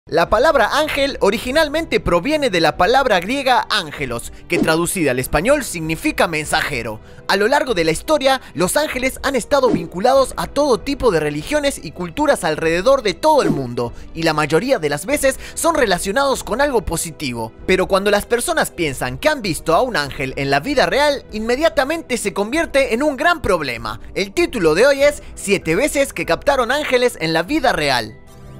La palabra ángel originalmente proviene de la palabra griega ángelos, que traducida al español significa mensajero. A lo largo de la historia, los ángeles han estado vinculados a todo tipo de religiones y culturas alrededor de todo el mundo, y la mayoría de las veces son relacionados con algo positivo. Pero cuando las personas piensan que han visto a un ángel en la vida real, inmediatamente se convierte en un gran problema. El título de hoy es 7 veces que captaron ángeles en la vida real.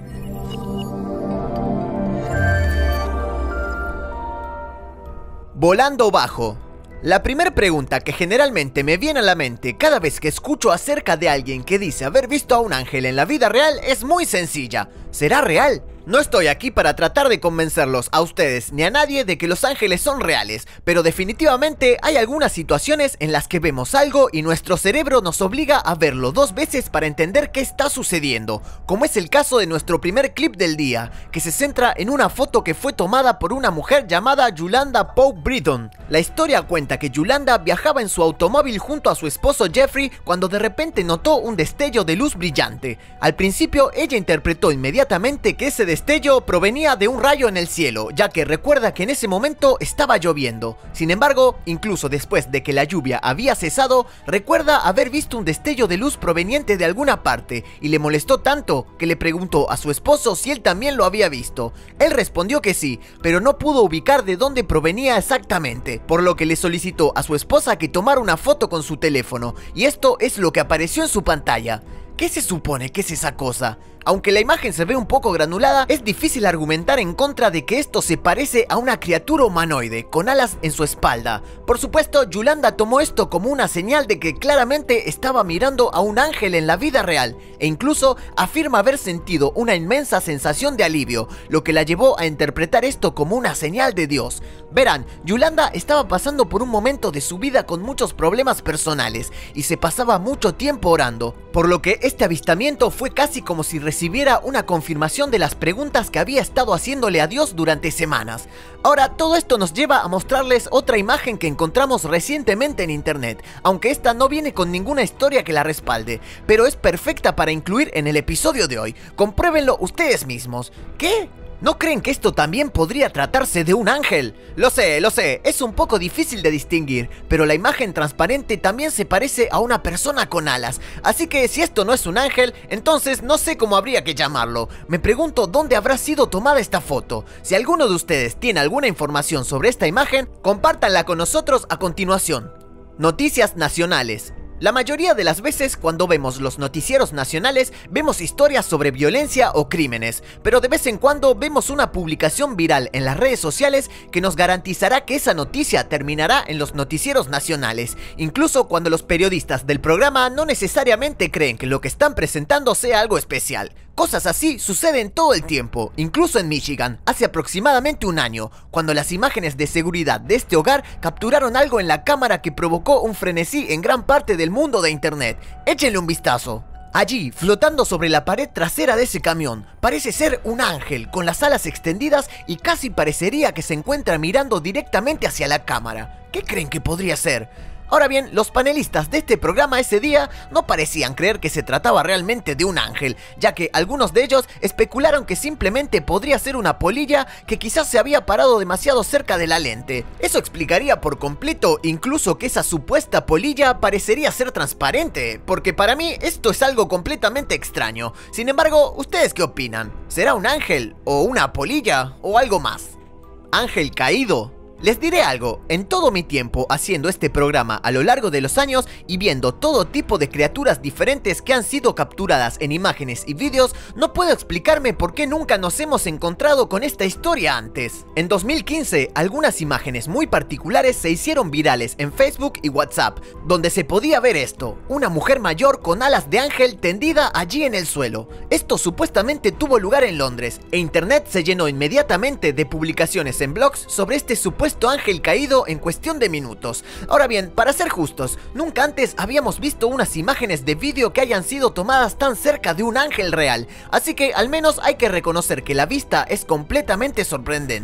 Volando bajo. La primera pregunta que generalmente me viene a la mente cada vez que escucho acerca de alguien que dice haber visto a un ángel en la vida real es muy sencilla. ¿Será real? No estoy aquí para tratar de convencerlos a ustedes ni a nadie de que los ángeles son reales, pero definitivamente hay algunas situaciones en las que vemos algo y nuestro cerebro nos obliga a verlo 2 veces para entender qué está sucediendo, como es el caso de nuestro primer clip del día, que se centra en una foto que fue tomada por una mujer llamada Yolanda Pope Britton. La historia cuenta que Yolanda viajaba en su automóvil junto a su esposo Jeffrey cuando de repente notó un destello de luz brillante. Al principio ella interpretó inmediatamente que ese destello provenía de un rayo en el cielo, ya que recuerda que en ese momento estaba lloviendo. Sin embargo, incluso después de que la lluvia había cesado, recuerda haber visto un destello de luz proveniente de alguna parte, y le molestó tanto que le preguntó a su esposo si él también lo había visto. Él respondió que sí, pero no pudo ubicar de dónde provenía exactamente, por lo que le solicitó a su esposa que tomara una foto con su teléfono, y esto es lo que apareció en su pantalla. ¿Qué se supone que es esa cosa? Aunque la imagen se ve un poco granulada, es difícil argumentar en contra de que esto se parece a una criatura humanoide con alas en su espalda. Por supuesto, Yolanda tomó esto como una señal de que claramente estaba mirando a un ángel en la vida real, e incluso afirma haber sentido una inmensa sensación de alivio, lo que la llevó a interpretar esto como una señal de Dios. Verán, Yolanda estaba pasando por un momento de su vida con muchos problemas personales y se pasaba mucho tiempo orando, por lo que este avistamiento fue casi como si recibiera una confirmación de las preguntas que había estado haciéndole a Dios durante semanas. Ahora, todo esto nos lleva a mostrarles otra imagen que encontramos recientemente en internet, aunque esta no viene con ninguna historia que la respalde, pero es perfecta para incluir en el episodio de hoy. Compruébenlo ustedes mismos. ¿Qué? ¿No creen que esto también podría tratarse de un ángel? Lo sé, es un poco difícil de distinguir, pero la imagen transparente también se parece a una persona con alas, así que si esto no es un ángel, entonces no sé cómo habría que llamarlo. Me pregunto dónde habrá sido tomada esta foto. Si alguno de ustedes tiene alguna información sobre esta imagen, compártanla con nosotros a continuación. Noticias nacionales. La mayoría de las veces cuando vemos los noticieros nacionales vemos historias sobre violencia o crímenes, pero de vez en cuando vemos una publicación viral en las redes sociales que nos garantizará que esa noticia terminará en los noticieros nacionales, incluso cuando los periodistas del programa no necesariamente creen que lo que están presentando sea algo especial. Cosas así suceden todo el tiempo, incluso en Michigan, hace aproximadamente un año, cuando las imágenes de seguridad de este hogar capturaron algo en la cámara que provocó un frenesí en gran parte del mundo de internet. Échenle un vistazo. Allí, flotando sobre la pared trasera de ese camión, parece ser un ángel con las alas extendidas y casi parecería que se encuentra mirando directamente hacia la cámara. ¿Qué creen que podría ser? Ahora bien, los panelistas de este programa ese día no parecían creer que se trataba realmente de un ángel, ya que algunos de ellos especularon que simplemente podría ser una polilla que quizás se había parado demasiado cerca de la lente. Eso explicaría por completo incluso que esa supuesta polilla parecería ser transparente, porque para mí esto es algo completamente extraño. Sin embargo, ¿ustedes qué opinan? ¿Será un ángel o una polilla o algo más? ¿Ángel caído? Les diré algo, en todo mi tiempo haciendo este programa a lo largo de los años y viendo todo tipo de criaturas diferentes que han sido capturadas en imágenes y vídeos, no puedo explicarme por qué nunca nos hemos encontrado con esta historia antes. En 2015, algunas imágenes muy particulares se hicieron virales en Facebook y WhatsApp, donde se podía ver esto, una mujer mayor con alas de ángel tendida allí en el suelo. Esto supuestamente tuvo lugar en Londres, e internet se llenó inmediatamente de publicaciones en blogs sobre este supuesto ángel caído en cuestión de minutos. Ahora bien, para ser justos, nunca antes habíamos visto unas imágenes de vídeo que hayan sido tomadas tan cerca de un ángel real, así que al menos hay que reconocer que la vista es completamente sorprendente.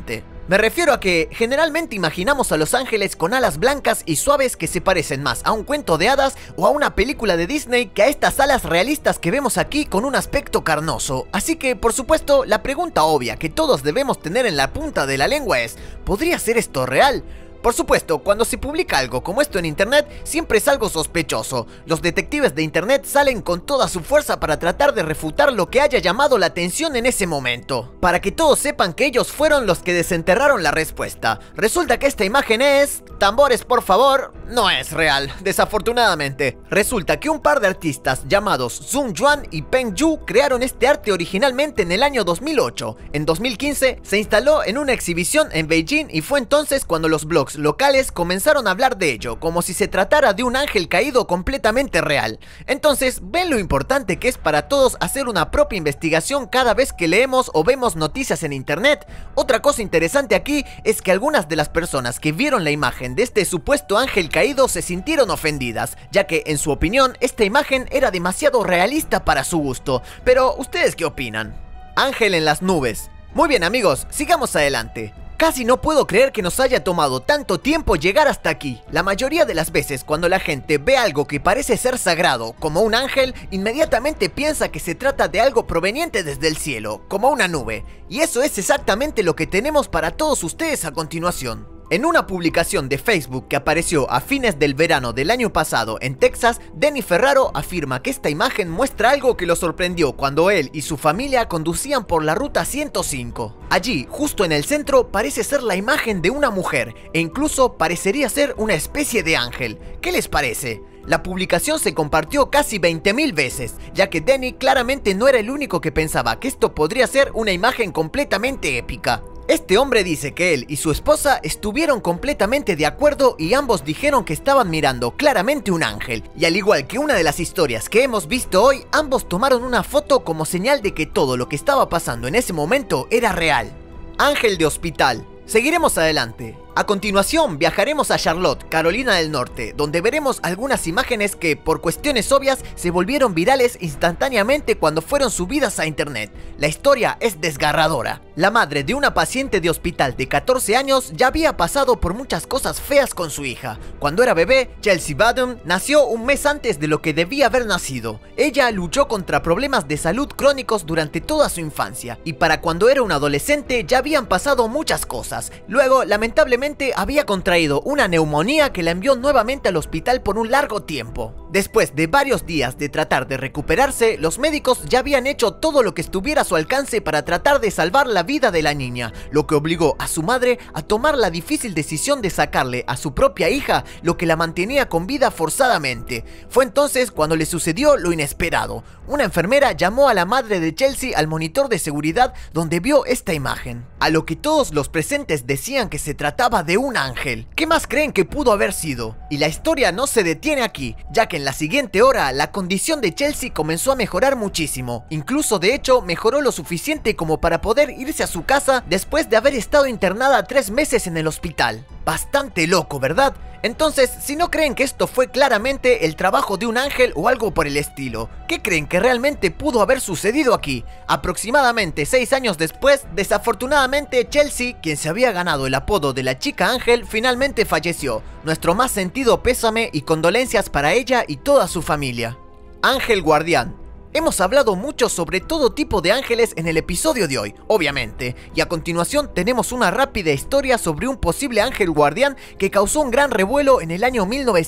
Me refiero a que generalmente imaginamos a los ángeles con alas blancas y suaves que se parecen más a un cuento de hadas o a una película de Disney que a estas alas realistas que vemos aquí con un aspecto carnoso. Así que, por supuesto, la pregunta obvia que todos debemos tener en la punta de la lengua es: ¿podría ser esto real? Por supuesto, cuando se publica algo como esto en internet, siempre es algo sospechoso. Los detectives de internet salen con toda su fuerza para tratar de refutar lo que haya llamado la atención en ese momento, para que todos sepan que ellos fueron los que desenterraron la respuesta. Resulta que esta imagen es... tambores por favor, no es real, desafortunadamente. Resulta que un par de artistas llamados Sun Yuan y Peng Yu crearon este arte originalmente en el año 2008. En 2015 se instaló en una exhibición en Beijing y fue entonces cuando los blogs locales comenzaron a hablar de ello, como si se tratara de un ángel caído completamente real. Entonces, ven lo importante que es para todos hacer una propia investigación cada vez que leemos o vemos noticias en internet. Otra cosa interesante aquí es que algunas de las personas que vieron la imagen de este supuesto ángel caído se sintieron ofendidas, ya que en su opinión esta imagen era demasiado realista para su gusto. Pero, ¿ustedes qué opinan? Ángel en las nubes. Muy bien amigos, sigamos adelante. Casi no puedo creer que nos haya tomado tanto tiempo llegar hasta aquí. La mayoría de las veces cuando la gente ve algo que parece ser sagrado, como un ángel, inmediatamente piensa que se trata de algo proveniente desde el cielo, como una nube. Y eso es exactamente lo que tenemos para todos ustedes a continuación. En una publicación de Facebook que apareció a fines del verano del año pasado en Texas, Denny Ferraro afirma que esta imagen muestra algo que lo sorprendió cuando él y su familia conducían por la ruta 105. Allí, justo en el centro, parece ser la imagen de una mujer e incluso parecería ser una especie de ángel. ¿Qué les parece? La publicación se compartió casi 20.000 veces, ya que Denny claramente no era el único que pensaba que esto podría ser una imagen completamente épica. Este hombre dice que él y su esposa estuvieron completamente de acuerdo y ambos dijeron que estaban mirando claramente un ángel. Y al igual que una de las historias que hemos visto hoy, ambos tomaron una foto como señal de que todo lo que estaba pasando en ese momento era real. Ángel de hospital. Seguiremos adelante. A continuación viajaremos a Charlotte, Carolina del Norte, donde veremos algunas imágenes que, por cuestiones obvias, se volvieron virales instantáneamente cuando fueron subidas a internet. La historia es desgarradora. La madre de una paciente de hospital de 14 años ya había pasado por muchas cosas feas con su hija. Cuando era bebé, Chelsea Badham nació un mes antes de lo que debía haber nacido. Ella luchó contra problemas de salud crónicos durante toda su infancia, y para cuando era una adolescente ya habían pasado muchas cosas. Luego, lamentablemente, había contraído una neumonía que la envió nuevamente al hospital por un largo tiempo. Después de varios días de tratar de recuperarse, los médicos ya habían hecho todo lo que estuviera a su alcance para tratar de salvar la vida de la niña, lo que obligó a su madre a tomar la difícil decisión de sacarle a su propia hija lo que la mantenía con vida forzadamente. Fue entonces cuando le sucedió lo inesperado. Una enfermera llamó a la madre de Chelsea al monitor de seguridad donde vio esta imagen, a lo que todos los presentes decían que se trataba de un ángel. ¿Qué más creen que pudo haber sido? Y la historia no se detiene aquí, ya que en la siguiente hora la condición de Chelsea comenzó a mejorar muchísimo. Incluso de hecho mejoró lo suficiente como para poder irse a su casa después de haber estado internada 3 meses en el hospital. Bastante loco, ¿verdad? Entonces, si no creen que esto fue claramente el trabajo de un ángel o algo por el estilo, ¿qué creen que realmente pudo haber sucedido aquí? Aproximadamente 6 años después, desafortunadamente Chelsea, quien se había ganado el apodo de la chica ángel, finalmente falleció. Nuestro más sentido pésame y condolencias para ella y toda su familia. Ángel guardián. Hemos hablado mucho sobre todo tipo de ángeles en el episodio de hoy, obviamente, y a continuación tenemos una rápida historia sobre un posible ángel guardián que causó un gran revuelo en el año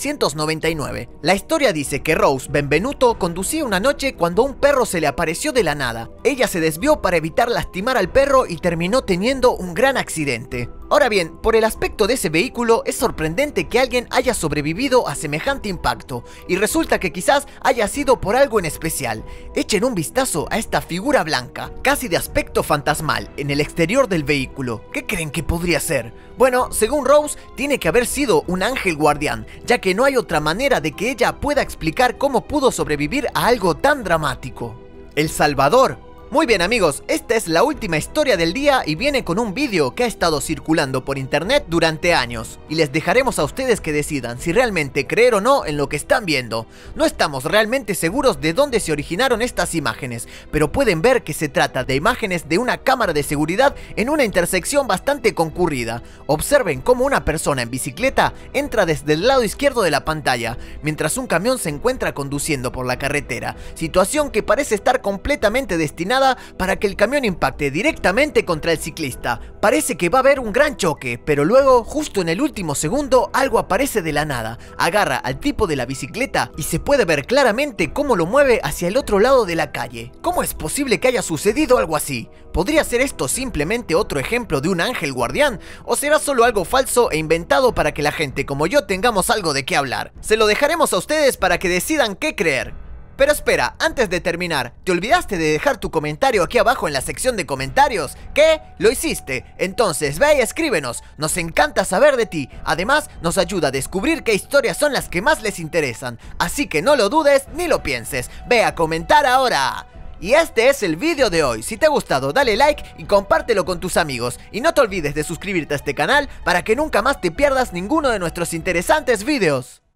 1999. La historia dice que Rose Benvenuto conducía una noche cuando un perro se le apareció de la nada. Ella se desvió para evitar lastimar al perro y terminó teniendo un gran accidente. Ahora bien, por el aspecto de ese vehículo es sorprendente que alguien haya sobrevivido a semejante impacto, y resulta que quizás haya sido por algo en especial. Echen un vistazo a esta figura blanca, casi de aspecto fantasmal, en el exterior del vehículo. ¿Qué creen que podría ser? Bueno, según Rose, tiene que haber sido un ángel guardián, ya que no hay otra manera de que ella pueda explicar cómo pudo sobrevivir a algo tan dramático. El Salvador. Muy bien amigos, esta es la última historia del día y viene con un vídeo que ha estado circulando por internet durante años. Y les dejaremos a ustedes que decidan si realmente creer o no en lo que están viendo. No estamos realmente seguros de dónde se originaron estas imágenes, pero pueden ver que se trata de imágenes de una cámara de seguridad en una intersección bastante concurrida. Observen cómo una persona en bicicleta entra desde el lado izquierdo de la pantalla, mientras un camión se encuentra conduciendo por la carretera, situación que parece estar completamente destinada para que el camión impacte directamente contra el ciclista. Parece que va a haber un gran choque, pero luego, justo en el último segundo, algo aparece de la nada, agarra al tipo de la bicicleta y se puede ver claramente cómo lo mueve hacia el otro lado de la calle. ¿Cómo es posible que haya sucedido algo así? ¿Podría ser esto simplemente otro ejemplo de un ángel guardián? ¿O será solo algo falso e inventado para que la gente como yo tengamos algo de qué hablar? Se lo dejaremos a ustedes para que decidan qué creer. Pero espera, antes de terminar, ¿te olvidaste de dejar tu comentario aquí abajo en la sección de comentarios? ¿Qué? ¿Lo hiciste? Entonces ve y escríbenos, nos encanta saber de ti. Además, nos ayuda a descubrir qué historias son las que más les interesan. Así que no lo dudes ni lo pienses, ve a comentar ahora. Y este es el vídeo de hoy. Si te ha gustado, dale like y compártelo con tus amigos. Y no te olvides de suscribirte a este canal para que nunca más te pierdas ninguno de nuestros interesantes vídeos.